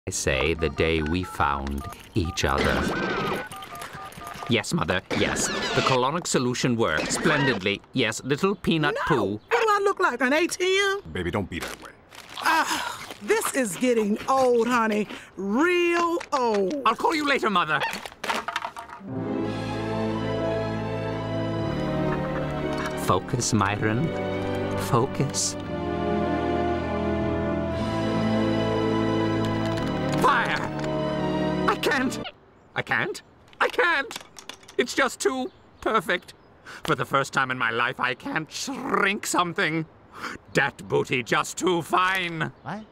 I say the day we found each other. Yes, Mother, yes. The colonic solution worked splendidly. Yes, little peanut poo. What do I look like, an ATM? Baby, don't be that way. This is getting old, honey. Real old. I'll call you later, Mother. Focus, Myron. Focus. Fire! I can't! I can't! I can't! It's just too perfect. For the first time in my life, I can't shrink something. Dat booty just too fine. What?